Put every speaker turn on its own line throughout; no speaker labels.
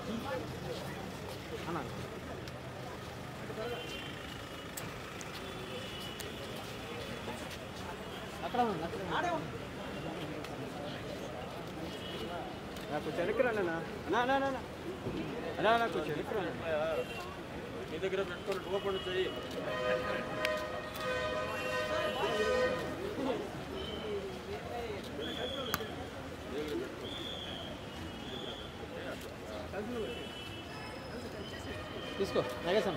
कुछ ना ना ना ना ना ना कुछ మీ దగ్గర పెట్టుకొని ఓపెన్ చేయి తీసుకో నాగేశం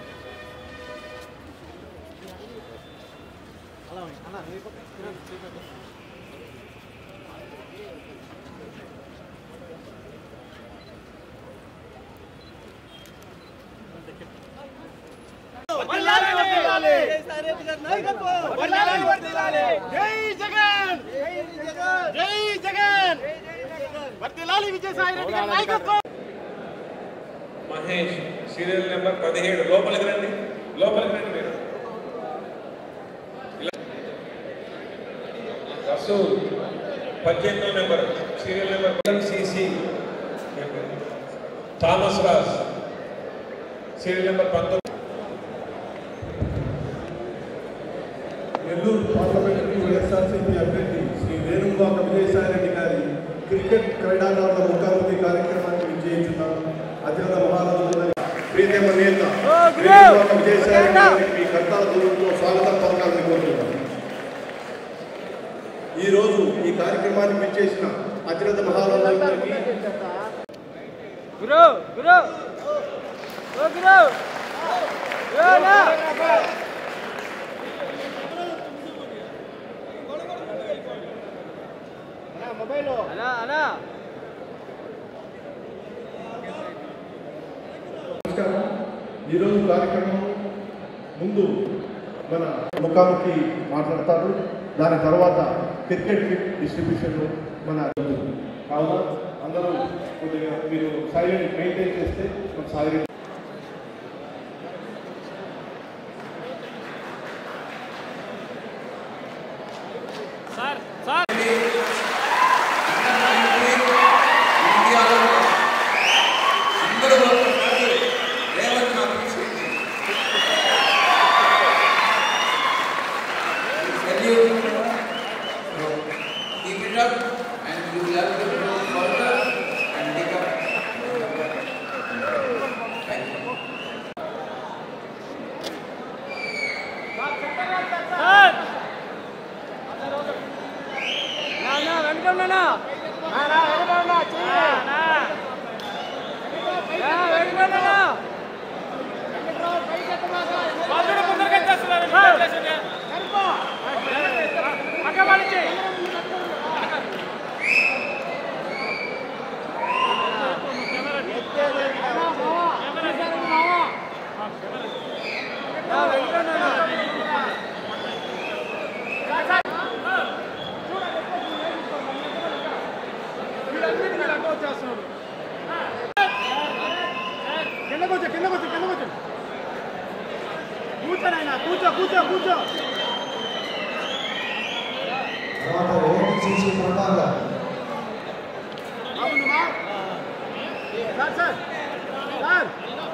అలా అన్న నీకు
మహేష్ సీరియల్ నెంబర్ 17 లోపలికి రండి మీరు Rasul 18 number serial number CC Thomas Raj serial number 19
Nellore parliamentary YSRCP అభ్యర్థి శ్రీ వేణుగోపాక విజయసాయిరెడ్డి గారి క్రికెట్ క్రీడాకారుల ముఖాముఖి కార్యక్రమానికి విజయించున్నాం. అత్యంత మహారాజు ప్రీతమ నేత వేణుగోపాక విజయసాయిరెడ్డి గారికి మీ కర్తాల దూరంతో స్వాగతం పలకాలని కోరుతున్నాం. ఈరోజు ఈ కార్యక్రమానికి విచ్చేసిన అత్యంత మహారాజులందరికీ ఈరోజు కార్యక్రమం ముందు మన ముఖాముఖి మాట్లాడతారు. దాని తర్వాత క్రికెట్ కిట్ డిస్ట్రిబ్యూషన్ మన కావున అందరూ కొద్దిగా మీరు సైలెంట్ మెయింటైన్ చేస్తే మన సైలెంట్
సార్